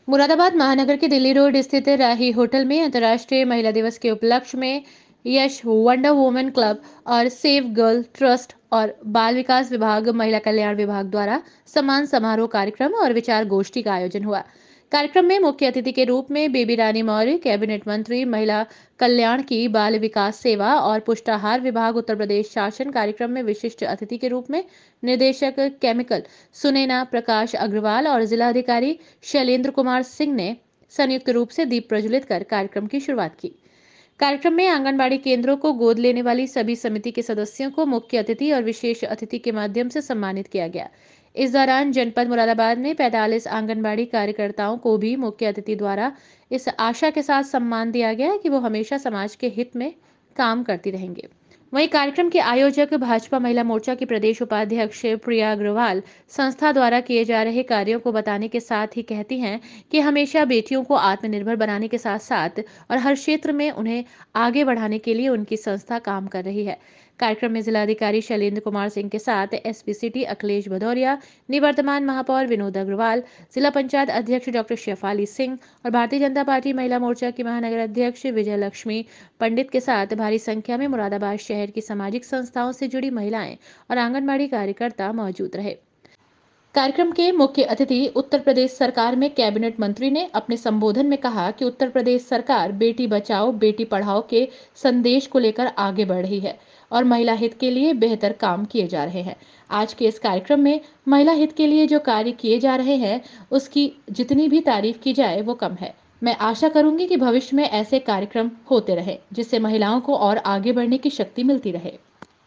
मुरादाबाद महानगर के दिल्ली रोड स्थित राही होटल में अंतर्राष्ट्रीय महिला दिवस के उपलक्ष्य में यश वंडर वुमेन क्लब और सेव गर्ल ट्रस्ट और बाल विकास विभाग, महिला कल्याण विभाग द्वारा सम्मान समारोह कार्यक्रम और विचार गोष्ठी का आयोजन हुआ। कार्यक्रम में मुख्य अतिथि के रूप में बेबी रानी मौर्य, कैबिनेट मंत्री, महिला कल्याण की बाल विकास सेवा और पुष्टाहार विभाग उत्तर प्रदेश शासन। कार्यक्रम में विशिष्ट अतिथि के रूप में निदेशक केमिकल सुनैना प्रकाश अग्रवाल और जिलाधिकारी शैलेंद्र कुमार सिंह ने संयुक्त रूप से दीप प्रज्वलित कर कार्यक्रम की शुरुआत की। कार्यक्रम में आंगनबाड़ी केंद्रों को गोद लेने वाली सभी समिति के सदस्यों को मुख्य अतिथि और विशेष अतिथि के माध्यम से सम्मानित किया गया। इस दौरान जनपद मुरादाबाद में 45 आंगनबाड़ी कार्यकर्ताओं को भी मुख्य अतिथि द्वारा इस आशा के साथ सम्मान दिया गया कि वो हमेशा समाज के हित में काम करती रहेंगे। वहीं कार्यक्रम के आयोजक भाजपा महिला मोर्चा की प्रदेश उपाध्यक्ष प्रिया अग्रवाल संस्था द्वारा किए जा रहे कार्यों को बताने के साथ ही कहती हैं कि हमेशा बेटियों को आत्मनिर्भर बनाने के साथ साथ और हर क्षेत्र में उन्हें आगे बढ़ाने के लिए उनकी संस्था काम कर रही है। कार्यक्रम में जिलाधिकारी शैलेंद्र कुमार सिंह के साथ एसपी सिटी अखिलेश भदौरिया, निवर्तमान महापौर विनोद अग्रवाल, जिला पंचायत अध्यक्ष डॉक्टर शेफाली सिंह और भारतीय जनता पार्टी महिला मोर्चा की महानगर अध्यक्ष विजय लक्ष्मी पंडित के साथ भारी संख्या में मुरादाबाद शहर की सामाजिक संस्थाओं से जुड़ी महिलाएं और आंगनबाड़ी कार्यकर्ता मौजूद रहे। कार्यक्रम के मुख्य अतिथि उत्तर प्रदेश सरकार में कैबिनेट मंत्री ने अपने संबोधन में कहा कि उत्तर प्रदेश सरकार बेटी बचाओ बेटी पढ़ाओ के संदेश को लेकर आगे बढ़ रही है और महिला हित के लिए बेहतर काम किए जा रहे हैं। आज के इस कार्यक्रम में महिला हित के लिए जो कार्य किए जा रहे हैं उसकी जितनी भी तारीफ की जाए वो कम है। मैं आशा करूंगी कि भविष्य में ऐसे कार्यक्रम होते रहे जिससे महिलाओं को और आगे बढ़ने की शक्ति मिलती रहे।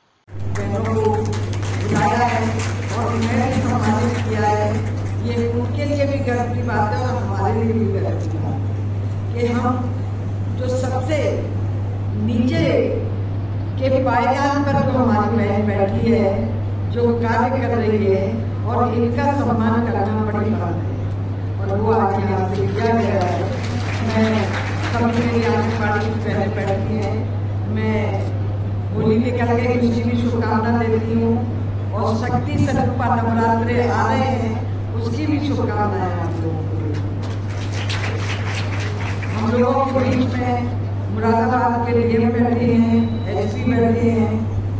और उन्हें भी सम्मानित किया है, ये उनके लिए भी गर्व की बात है और हमारे लिए भी गर्व की बात है कि हम जो सबसे नीचे के पायदान पर जो हमारी बहन बैठी है, जो कार्य कर रही है और इनका सम्मान करना बड़ी बात है और वो आज यहाँ से किया गया है। मैं सभी मेरी आंगनबाड़ी की बहनें बैठी हैं, मैं होली निकल के खुशी की शुभकामना देती हूँ और शक्ति स्वरूपा नवरात्रे आ रहे हैं उसकी भी शुभकामनाएं हम लोगों को। हम लोगों के बीच में मुरादाबाद के डीएम बैठे हैं, एसपी बैठे हैं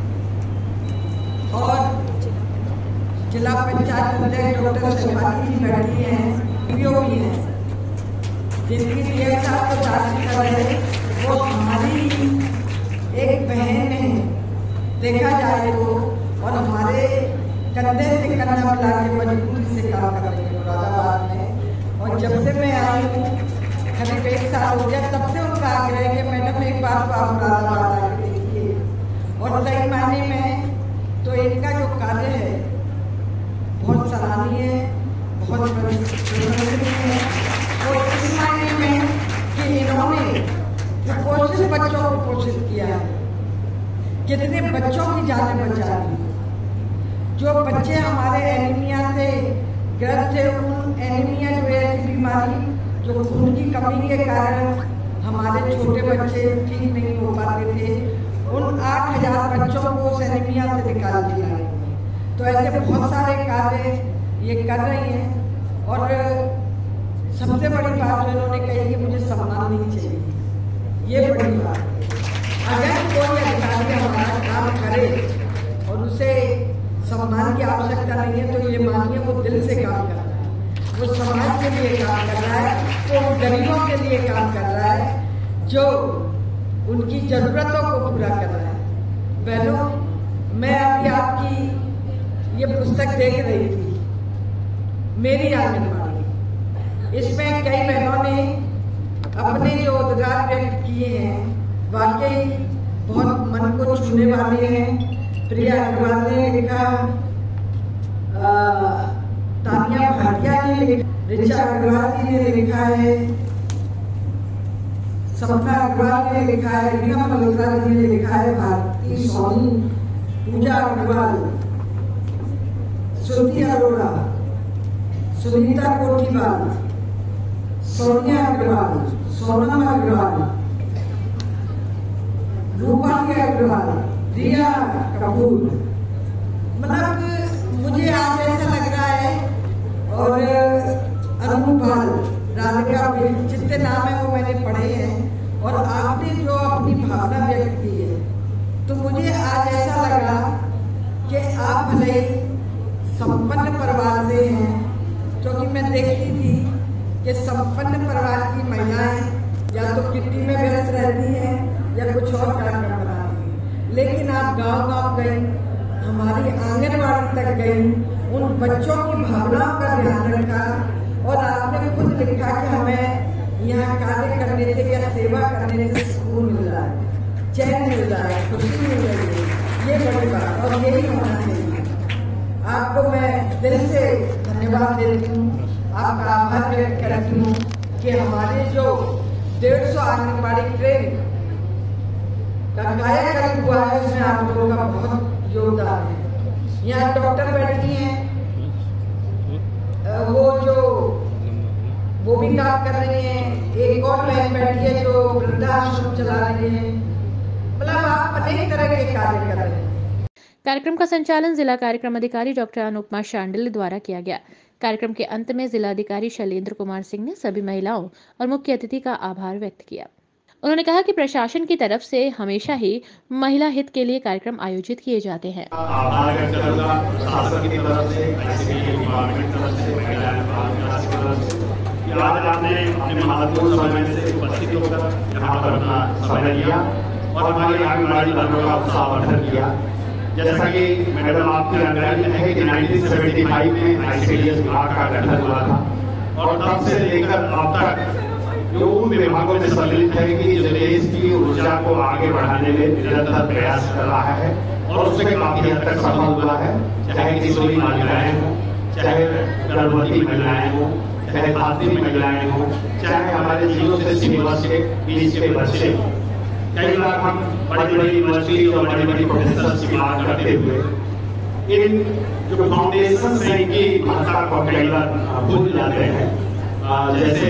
और जिला पंचायत अध्यक्ष डॉक्टर शेफाली जी बैठी हैं, पीओ भी हैं, जिनकी डीएम साहब को शादी कर रहे वो हमारी एक बहन है देखा जाए तो, और हमारे कंधे से कंधा मिला के मजबूती से काम कर रही है मुरादाबाद में। और जब से मैं आई हूँ करीब 1 साल हो गया, तब से उनका आग्रह है कि मैडम एक बार तो आप मुरादाबाद आके देखिए। और सही मायने में तो इनका जो कार्य है बहुत सराहनीय है, बहुत प्रशंसनीय है। और इस मायने में कि इन्होंने कुपोषित बच्चों को पोषित किया है, कितने बच्चों की जानें बचा दी। जो बच्चे हमारे एनीमिया से ग्रस्त थे, उन एनीमिया जो ऐसी बीमारी जो खून की कमी के कारण हमारे छोटे बच्चे ठीक नहीं हो पाते थे, उन 8000 बच्चों को उस एनीमिया से निकाल दिया है। तो ऐसे बहुत सारे कार्य ये कर रही हैं। और सबसे बड़ी बात जो इन्होंने कही कि मुझे सम्मान नहीं चाहिए, ये बड़ी बात है। अगर कोई अधिकारी हमारा काम करे और उसे सम्मान की आवश्यकता नहीं है तो ये मानिए वो दिल से काम कर रहा है, वो समाज के लिए काम कर रहा है, वो गरीबों के लिए काम कर रहा है, जो उनकी जरूरतों को पूरा कर रहा है। बहनों, मैं अभी आपकी ये पुस्तक देख रही थी, मेरी आंगनबाड़ी, इसमें कई बहनों ने अपने जो उद्गार व्यक्त किए हैं वाकई बहुत मन को छूने वाले हैं। प्रिया अग्रवाल ने लिखा, तानिया भाटिया ने लिखा, ऋचा अग्रवाल जी ने लिखा है, सपना अग्रवाल ने लिखा है, रीना मल्होत्रा जी ने लिखा है, भारती सोनी, पूजा अग्रवाल, श्रुति अरोड़ा, सुनीता कोठीवाल, सोनिया अग्रवाल, सोनम अग्रवाल, रूपाली अग्रवाल, रिया कपूर। मतलब मुझे आज ऐसा लग रहा है और अनुभव संपन्न परिवार से हैं, क्योंकि मैं देखती थी कि संपन्न परिवार की महिलाएं या तो किट्टी में व्यस्त रहती हैं या कुछ और कार्यक्रम बनाती हैं। लेकिन आप गांव-गांव गई, हमारी आंगनबाड़ी तक गई, उन बच्चों की भावनाओं का ध्यान रखा और आपने खुद लिखा कि हमें यहाँ कार्य करने से या सेवा करने से सुकून मिल रहा है, चैन मिल रहा है, खुशी मिल रही है। ये बड़ी बात और यही होना चाहिए। आपको मैं दिल से धन्यवाद देती हूँ, आपका आभार व्यक्त करती हूँ कि हमारे जो 150 आंगनबाड़ी ट्रेन का कायाकल्प हुआ है उसमें आप लोगों का बहुत योगदान है। यहाँ डॉक्टर बैठी हैं, वो भी काम कर रही हैं, एक और बहन बैठी है जो वृद्धाश्रम चला रही है। मतलब आप अनेक तरह के कार्य कर रहे हैं। कार्यक्रम का संचालन जिला कार्यक्रम अधिकारी डॉक्टर अनुपमा शांडिल द्वारा किया गया। कार्यक्रम के अंत में जिला अधिकारी शैलेंद्र कुमार सिंह ने सभी महिलाओं और मुख्य अतिथि का आभार व्यक्त किया। उन्होंने कहा कि प्रशासन की तरफ से हमेशा ही महिला हित के लिए कार्यक्रम आयोजित किए जाते हैं। आभार व्यक्त करूंगा प्रशासन की तरफ से, आईसीडीएस डिपार्टमेंट की तरफ से, महिला विभाग की तरफ से कि आज आपने अपने महत्वपूर्ण समय में से उपस्थित होकर यहाँ पर अपना समय दिया और हमारी आंगनबाड़ी वर्गों का उत्साहवर्धन किया। जैसा कि मैडम आपकी जानकारी में है कि 1975 में आईसीडीएस विभाग का गठन हुआ था और तब से लेकर अब तक जो उन विभागों में सम्मिलित है कि जो देश की ऊर्जा को आगे बढ़ाने में निरंतर प्रयास कर रहा है और उससे काफी हद तक सफल हुआ है। चाहे किशोरी महिलाएं हों, चाहे गर्भवती महिलाएं हों, चाहे धात्री महिलाएं हों, चाहे हमारे 0 से 3 वर्ष के बीच के बच्चे हों। कई बार हम बड़ी बड़ी यूनिवर्सिटी और बड़ी बड़ी प्रोफेसर की बात करते हुए इन जो फाउंडेशन है इनकी महत्ता को कई बार भूल जाते हैं। जैसे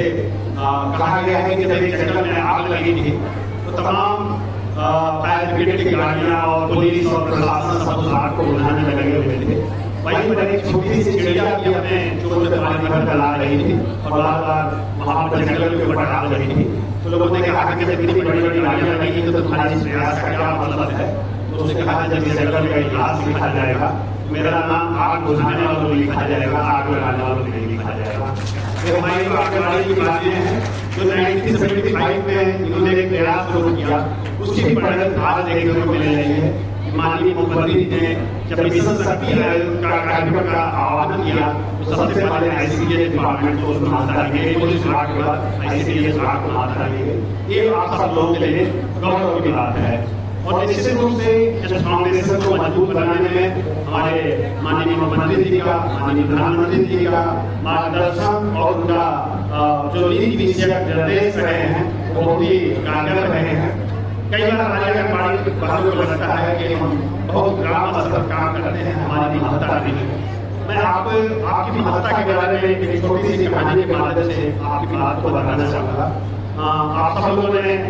कहा गया है कि जब एक जंगल में आग लगी थी तो तमाम फायर ब्रिगेड की गाड़ियां और पुलिस और प्रशासन सब उस आग को बुझाने में लगे हुए थे। वहीं पर एक छोटी सी चिड़िया भी अपने चोट से पानी भर कर ला रही थी और बार बार वहां पर जंगल के ऊपर डाल रही थी। तो लोगों ने कहा कि जब इतनी बड़ी बड़ी गाड़ियां लगी तो तुम्हारे इस प्रयास का क्या मतलब है। तो उसने कहा जब इस जंगल का इतिहास लिखा जाएगा मेरा नाम आग बुझाने वालों में लिखा जाएगा, आग लगाने वालों में नहीं लिखा जाएगा। ये हमारी आंगनबाड़ी की बातें हैं जो 1975 में इन्होंने एक प्रयास शुरू किया, उसकी बढ़त आज देखने को मिल रही है। माननीय मुख्यमंत्री ने जब मिशन शक्ति का कार्यक्रम का आह्वान किया तो सबसे पहले आईसीडीएस डिपार्टमेंट को मान्यता दी गई, पुलिस विभाग के बाद आईसीडीएस विभाग को मान्यता दी गई। ये आप सब लोगों के लिए गौरव की बात है और निश्चित रूप से इस फाउंडेशन को मजबूत बनाने में हमारे माननीय मुख्यमंत्री जी का, माननीय प्रधानमंत्री जी का मार्गदर्शन और उनका जो नीति विषयक निर्देश रहे हैं वो बहुत ही कारगर रहे हैं। कई बार हमारे आंगनबाड़ी वालों को लगता है कि हम बहुत ग्राम स्तर पर काम करते हैं, हमारी महत्ता नहीं है। मैं आपकी महत्ता के बारे में एक छोटी सी कहानी के माध्यम से आपकी बात को बताना चाहूंगा। आप सब लोगों ने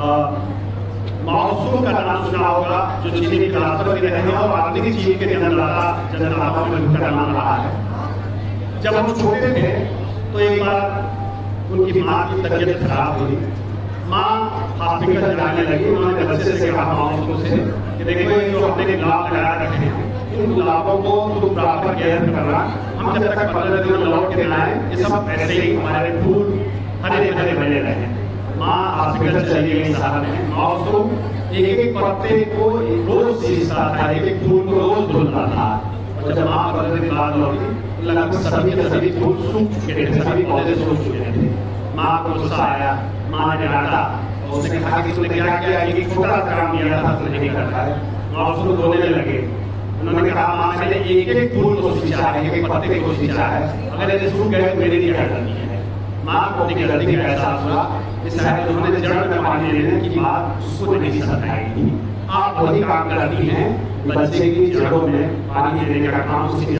माओसूम का नाम सुना होगा जो चीनी की कलात्मक भी रहे हैं और आधुनिक चीन के जन्मदाता जनताओं में उनका नाम रहा है। जब हम छोटे थे तो एक बार उनकी माँ की तबीयत खराब हुई, माँ हॉस्पिटल जाने लगी। उन्होंने बच्चे से कहा माओसूम से कि देखो ये जो हमने गुलाब लगा रखे हैं इन गुलाबों को तुम प्रॉपर केयर करना, हम जब तक 15 दिन लौट के आए ये सब ऐसे ही हमारे फूल हरे भरे बने रहे। माँ हॉस्पिटल चली गई शहर में। मासूम एक एक पत्ते को रोज सींचता था, एक एक फूल को रोज धुलता था और जब माँ 15 दिन बाद लौटी लगभग सभी के सभी फूल सूख चुके थे, सभी पौधे सूख चुके थे। माँ को गुस्सा आया, माँ ने डांटा और उसने कहा कि तुमने क्या किया, एक छोटा सा काम किया था तुमने नहीं करता है। मासूम रोने लगे। उन्होंने कहा माँ मैंने एक एक फूल को सींचा है, एक एक पत्ते को सींचा है, अगर ये सूख गए तो मेरी क्या गलती है। माँ को अपनी गलती का एहसास हुआ, शायद उन्होंने जड़ में पानी देने की बात उसको नहीं समझाई थी। आप वही काम करती हैं, बच्चे की जड़ों में पानी देने का काम उसकी